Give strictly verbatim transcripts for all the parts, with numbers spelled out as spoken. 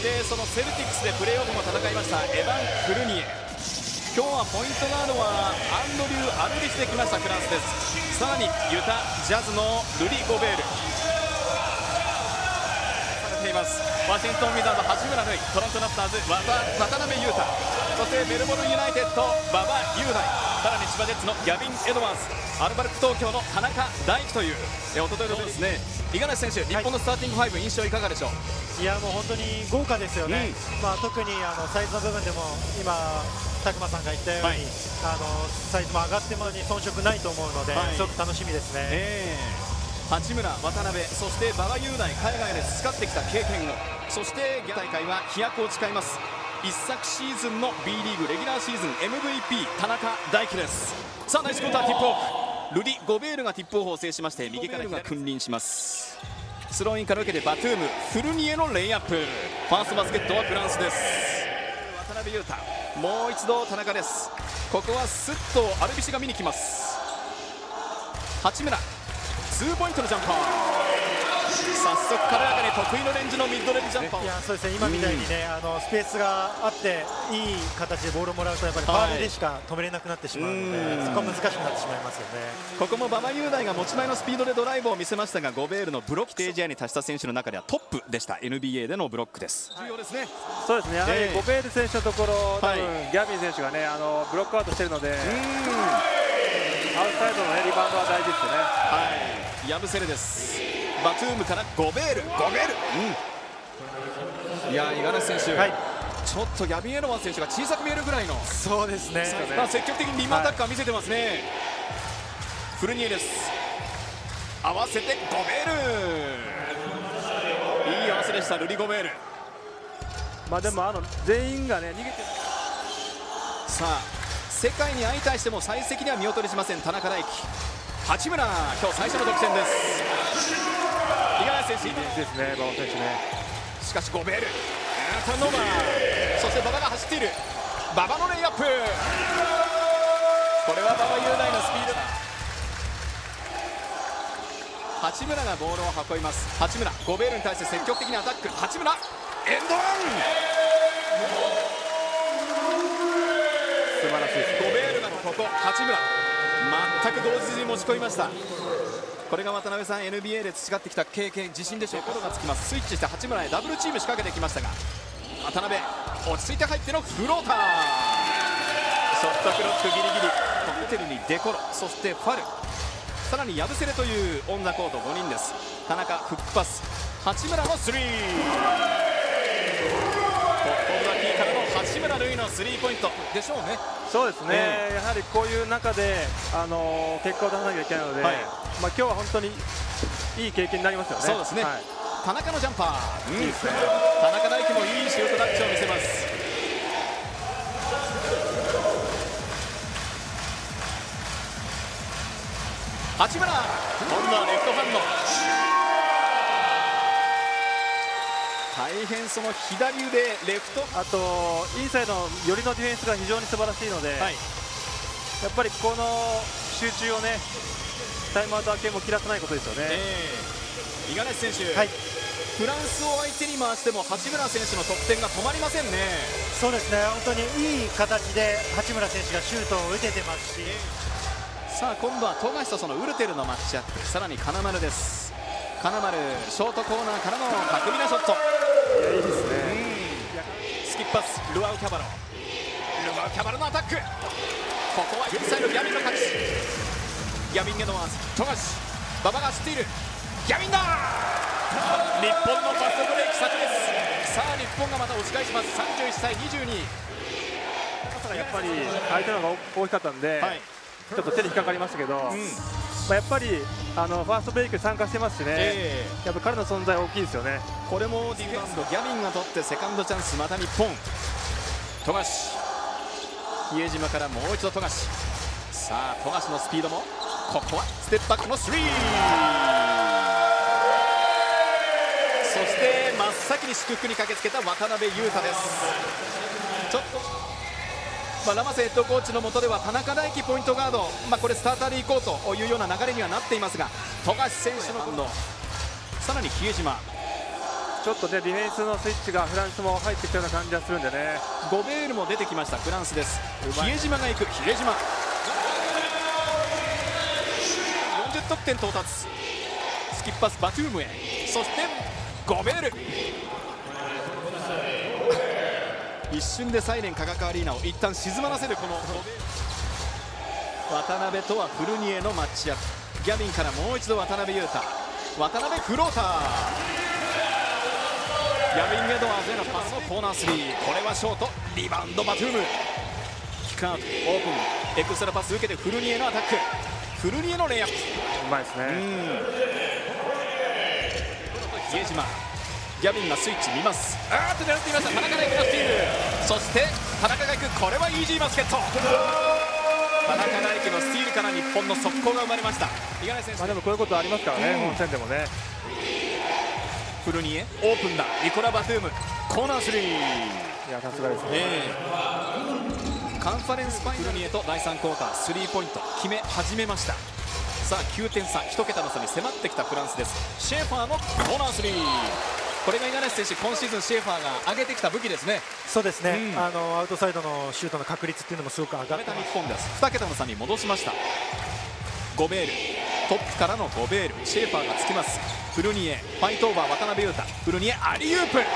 してそのセルティックスでプレーオフも戦いましたエバン・フルニエ。今日はポイントガードはアンドリュー・アルビスできましたフランスです。さらにユタジャズのルディ・ゴベールされています。ワシントン・ウィザード八村塁、トロント・ラプターズ渡辺裕太、そしてメルボルン・ユナイテッド馬場雄大、さらに千葉ジェッツのギャビン・エドワーズ、アルバルク東京の田中大輝というえおとといのですね。五十嵐選手、日本のスターティングファイブ印象いかがでしょう。 いやもう本当に豪華ですよね、うん、まあ特にあのサイズの部分でも今拓磨さんが言ったように、はい、あのサイズも上がってもに遜色ないと思うので、はい、すごく楽しみですね、えー、八村、渡辺、そして馬場雄大、海外で培ってきた経験を、そして現大会は飛躍を誓います。一昨シーズンの B リーグレギュラーシーズン エムブイピー 田中大輝です。さあナイスクォーターティップオフ、ルディ・ゴベールがティップオフを制しまして右からが君臨します。スローインから受けてバトゥーム、フルニエのレイアップ、ファーストバスケットはフランスです。渡辺裕太、もう一度田中です。ここはスッとアルビシが見に来ます。八村、ツーポイントのジャンパー、早速軽やかに得意のレンジのミッドレンジジャンパーを、いやそうですね、今みたいにね、うん、あのスペースがあっていい形でボールをもらうとやっぱりファウルでしか止めれなくなってしまうので、はい、そこは難しくなってしまいますよね。ここも馬場雄大が持ち前のスピードでドライブを見せましたが、ゴベールのブロック定時に達した選手の中ではトップでした。 エヌビーエー でのブロックです。重要ですね。 そうですね、やはりゴベール選手のところ、多分ギャビン選手がね、あのブロックアウトしているので、アウトサイドの、ね、リバウンドは大事ですよね。 はい、ヤブセレです。バトゥームからゴベール、ゴベール、うん、いや五十嵐選手、はい、ちょっとギャビン・エドワーズ選手が小さく見えるぐらいの、そうですね、まあ積極的にリムアタッカー見せてますね、はい、フルニエです。合わせてゴベール、いい合わせでしたルディ・ゴベール。 まあでもあの全員がね逃げてる。 さあ世界に相対しても最積には見劣りしません田中大輝。八村、今日最初の得点です。五十嵐選手、いいですね、馬場選手ね。しかしゴベール、ターンオーバー、そして馬場が走っている、馬場のレイアップ、これは馬場雄大のスピードだ。八村がボールを運びます。八村、ゴベールに対して積極的にアタック、八村、エンドワン、素晴らしいです。ゴベールがここ、八村全く同時に持ち込みました。これが渡辺さん エヌビーエー で培ってきた経験、自信でしょうか。がつきます。スイッチして八村へダブルチーム仕掛けてきましたが、渡辺落ち着いて入ってのフローター、ショットクロックギリギリ、ホテルにデコロ、そしてファル、さらにヤブセレというオンザコートごにんです。田中フックパス、八村のスリー、トップオブザキーからの八村塁のスリーポイントでしょうね。 そうですね、えー、やはりこういう中で、あのー、結果を出さなきゃいけないので、はい、まあ今日は本当にいい経験になりますよね。 そうですね、はい、田中のジャンパー、うん、いいですね、田中大輝もいいシュートタッチを見せます。八村、今度はレフトハンド、大変その左腕レフト、 あとインサイドの寄りのディフェンスが非常に素晴らしいので、はい、やっぱりこの集中をね、タイムアウト明けも切らせないことですよね。 五十嵐選手、はい、フランスを相手に回しても八村選手の得点が止まりませんね。 そうですね、本当にいい形で八村選手がシュートを打ててますし、 さあ今度は富樫とそのウルテルのマッチアップ、さらに金丸です。金丸、ショートコーナーからの巧みなショット、 いいですね、 スキップパス、ルアウ・キャバロ、ルアウ・キャバロのアタック、ここはインサイドギャビンの勝ち、ギャビン・エドワーズ、富樫、馬場が走っている、ギャビンだ、日本のファストブレーキ先です。さあ日本がまた押し返します。さんじゅういっさいにじゅうに、 やっぱり相手の方が大きかったんで、はい、ちょっと手に引っかかりましたけど、うん、まあやっぱりあのファーストブレイクに参加してますしね、えー、やっぱ彼の存在大きいですよね。 これもディフェンスのギャビンが取ってセカンドチャンス、また日本、富樫、比江島からもう一度富樫、さあ富樫のスピードも、ここはステップバックのスリー、そして真っ先に祝福に駆けつけた渡辺裕太です。ちょっとまあ、ラマスヘッドコーチの下では田中大輝ポイントガード、まあ、これスターターでいこうというような流れにはなっていますが、富樫選手の今度、さらに比江島、 ちょっとねディフェンスのスイッチがフランスも入ってきたような感じがするんでね。 ゴベールも出てきましたフランスです。比江島が行く。比江島よんじゅう得点到達。スキップパスバトゥームへ、そしてゴベール一瞬でサイレン科学アリーナを一旦沈まらせるこのゴベール。渡辺とはフルニエのマッチアップ。ギャビンからもう一度渡辺裕太。渡辺フローター。ギャビン・エドワーズへのパスのコーナースリー。これはショート。リバウンドバトゥーム。キックアウトオープン。エクストラパス受けてフルニエのアタック。フルニエのレイアップ。 うまいですね。 比江島。ギャビンがスイッチ見ます。あーっと狙っていました。田中大輝のスティール。そして田中が行く。これはイージーバスケット。田中大輝のスティールから日本の速攻が生まれました。五十嵐選手、 まあでもこういうことありますからね、 うん、 本戦でもね。 フルニエオープンだ。ニコラ・バトゥームコーナースリー。 いやさすがですね、 えー、カンファレンスファイナル。フルニエとだいさんクォータースリーポイント決め始めました。さあきゅうてん差、いち桁の差に迫ってきたフランスです。シェーファーのコーナースリー。これが五十嵐選手、今シーズンシェーファーが上げてきた武器ですね。 そうですね、 うん、 あのアウトサイドのシュートの確率っていうのもすごく上がって日本です。に桁の差に戻しました。ゴベールトップからのゴベール。シェーファーがつきます。フルニエファイトオーバー渡辺裕太。フルニエアリウープ。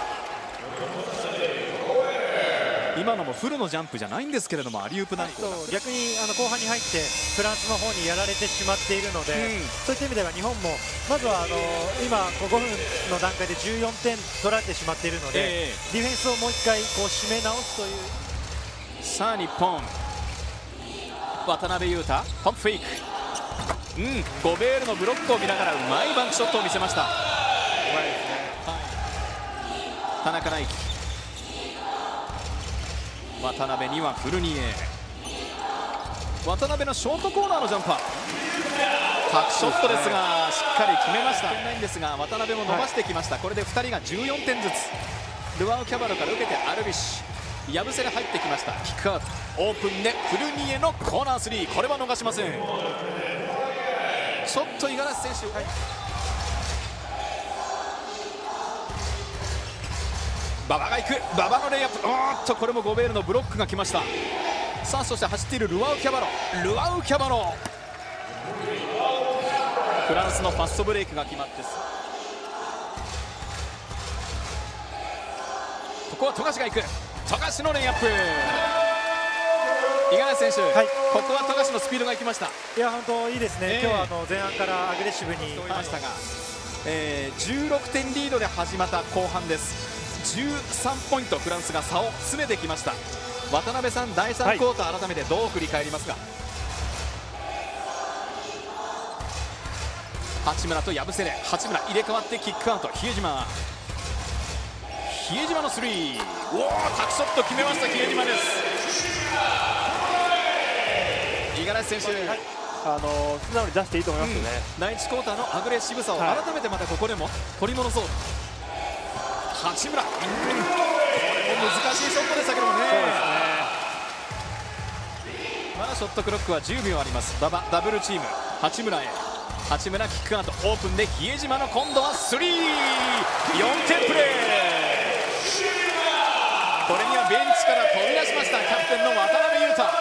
今のもフルのジャンプじゃないんですけれどもアリウープなんか逆にあの後半に入ってフランスの方にやられてしまっているので、うん、そういった意味では日本もまずはあの今ごふんの段階でじゅうよんてん取られてしまっているので、えー、ディフェンスをもう一回こう締め直すという。 さあ日本渡辺裕太ポンプフェイク。うん、ゴベールのブロックを見ながらうまいバンクショットを見せました。うまいですね、はい、田中大輝。渡辺にはフルニエ。渡辺のショートコーナーのジャンパータックショットですがしっかり決めました。ないんですが渡辺も伸ばしてきました、はい、これでふたりがじゅうよんてんずつ。ルアウ・キャバロから受けてアルビッシュ。ヤブセレ入ってきました。キックアウトオープンでフルニエのコーナースリー。これは逃しません。ちょっと五十嵐選手、はい、馬場が行く。馬場のレイアップ。おーっとこれもゴベールのブロックが来ました。さあそして走っているルアウ・キャバロ。ルアウ・キャバロフランスのファストブレイクが決まってす。ここは富樫が行く。富樫のレイアップ。五十嵐選手、はい、ここは富樫のスピードがいきました。 いや本当いいですね、えー、今日はあの前半からアグレッシブにいましたが、えー、じゅうろくてんリードで始まった後半です。じゅうさんポイントフランスが差を詰めてきました。渡辺さん、だいさんクォーター改めてどう振り返りますか。はい、八村とヤブセレ。八村入れ替わってキックアウト。比江島比江島のスリー。おおタックショット決めました。比江島です。五十嵐選手、はい、 あの素直に出していいと思いますよね、 うん、だいいちクォーターのアグレッシブさを改めてまたここでも取り戻そう。八村、うん、これも難しいショットでしたけどもね。そうですね、まだショットクロックはじゅうびょうあります。馬場ダブルチーム。八村へ。八村キックアウトオープンで比江島の今度はスリー。よんてんプレー。これにはベンチから飛び出しましたキャプテンの渡辺裕太。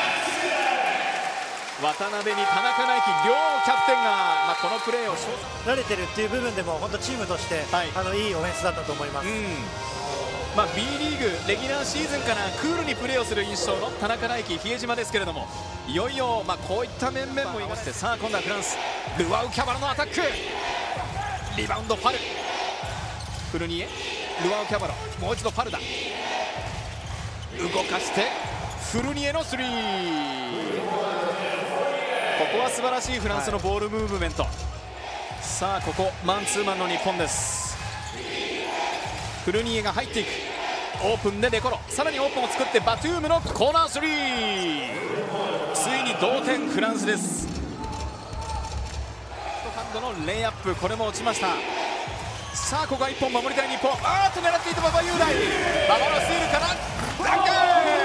渡辺に田中大輝両キャプテンが、まあ、このプレーを慣れてるっていう部分でも本当チームとして、はい、あのいいオフェンスだったと思います、うん、 まあ、B リーグレギュラーシーズンからクールにプレーをする印象の田中大輝、比江島ですけれども、いよいよ、まあ、こういった面々もいまして、さあ今度はフランスルワウ・キャバロのアタック。リバウンドファル。フルニエルワウ・キャバロもう一度ファルだ。動かしてフルニエのスリー。ここは素晴らしいフランスのボールムーブメント、はい、さあここマンツーマンの日本です。フルニエが入っていく。オープンでデコロ。さらにオープンを作ってバトゥームのコーナースリー。ついに同点フランスです。ハンドのレイアップ、これも落ちました。さあここはいっぽん守りたい日本。あーっと狙っていた馬場雄大。馬場のスティールからダンク。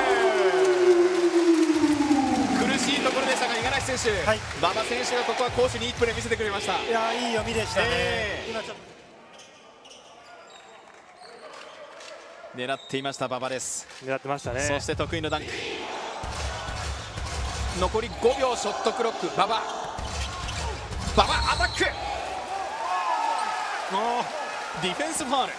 苦しいところでしたが五十嵐選手、はい、馬場選手がここは攻守にいいプレー見せてくれました。 いやいい読みでしたね、えー、今ちょっと狙っていました馬場です。 狙ってましたね。 そして得意のダンク、残りごびょう、ショットクロック、馬場馬場アタック、ディフェンスファウル。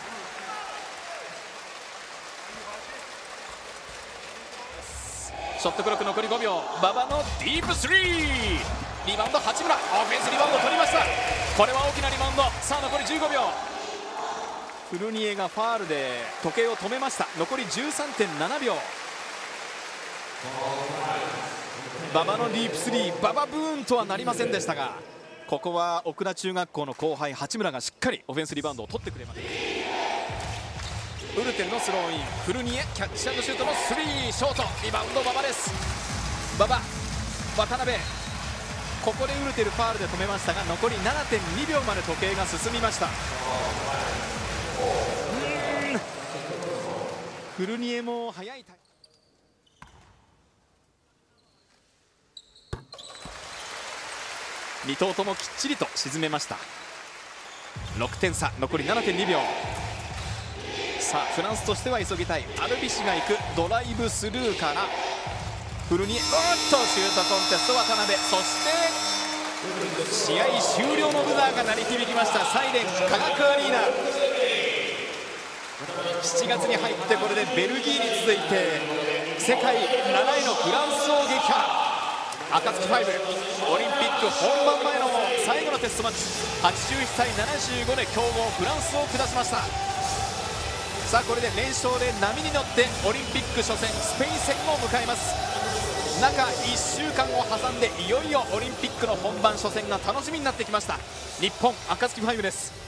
ショットクロック残りごびょう、馬場のディープスリー、リバウンド八村、オフェンスリバウンド取りました。これは大きなリバウンド。さあ残りじゅうごびょう、フルニエがファールで時計を止めました。残り じゅうさんてんななびょう、馬場のディープスリー、馬場ブーンとはなりませんでしたが、ここは奥田中学校の後輩八村がしっかりオフェンスリバウンドを取ってくれました。ウルテルのスローイン、フルニエキャッチ&シュートのスリー、ショート、リバウンド馬場です。馬場、渡辺、ここでウルテルファールで止めましたが、残り ななてんにびょうまで時計が進みました。フルニエも速いタイム、に投ともきっちりと沈めました。ろくてん差、残り ななてんにびょう。さあフランスとしては急ぎたい。アルビシが行く、ドライブスルーからフルニエ、おっとシュートコンテスト渡辺、そして試合終了のブザーが鳴り響きました。サイレン科学アリーナ、しちがつに入ってこれでベルギーに続いて世界なないのフランスを撃破。暁ファイブ、オリンピック本番前の最後のテストマッチ、はちじゅういちたいななじゅうごで強豪フランスを下しました。さあこれで連勝で波に乗ってオリンピック初戦スペイン戦を迎えます。中いっしゅうかんを挟んでいよいよオリンピックの本番初戦が楽しみになってきました。日本暁ファイブです。